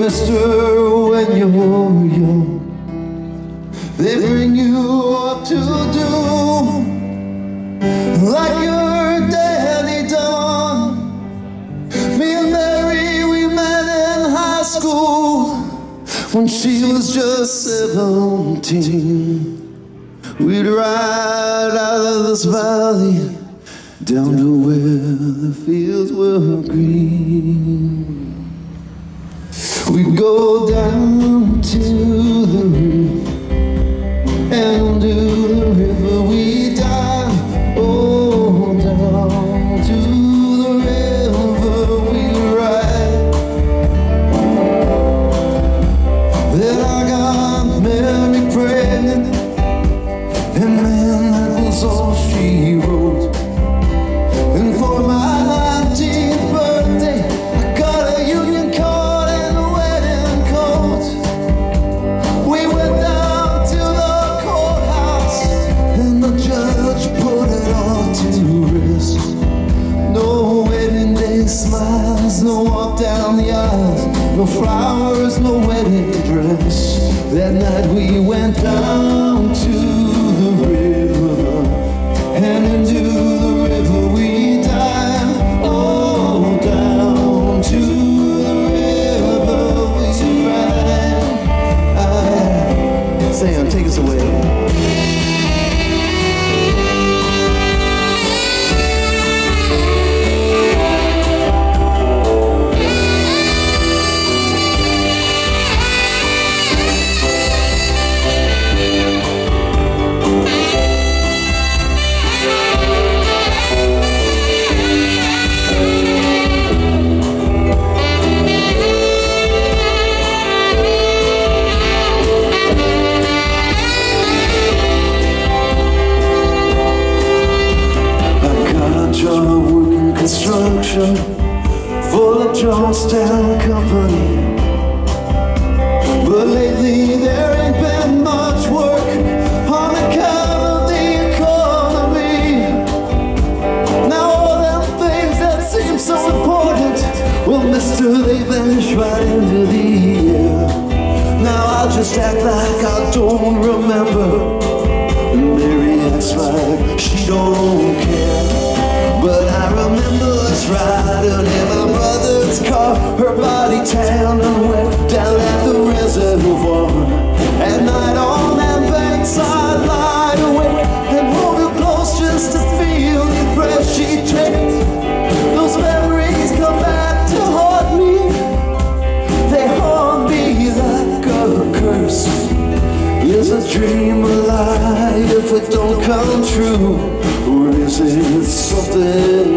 mister, when you're young, they bring you up to do like your daddy done. Me and Mary, we met in high school when she was just 17. We'd ride out of this valley down to where the fields were green. We'd go down to the river, and to the river we'd dive. Oh, down to the river we'd ride. Then I got Mary pregnant, and man, that was all she wrote. And for my 19th birthday, I got a union card and a wedding coat. We went down to the courthouse, and the judge put it all to rest. No wedding day smiles, no walk down the aisles, no flowers, no wedding dress. That night we went down to the river, and into the river we dive. Oh, down to the river we ride. Sam, take us away. Construction for the Johnstown Company, but lately there ain't been much work on account of the economy. Now all them things that seem so important, well, mister, they vanish right into the air. Now I'll just act like I don't remember, and Mary acts like she don't care. But I remember us riding in my brother's car, her body tan and wet, down at the reservoir. At night on that bankside, lie awake and hold her close just to feel the breath she takes. Those memories come back to haunt me. They haunt me like a curse. Is a dream a lie if it don't come true? Or is it something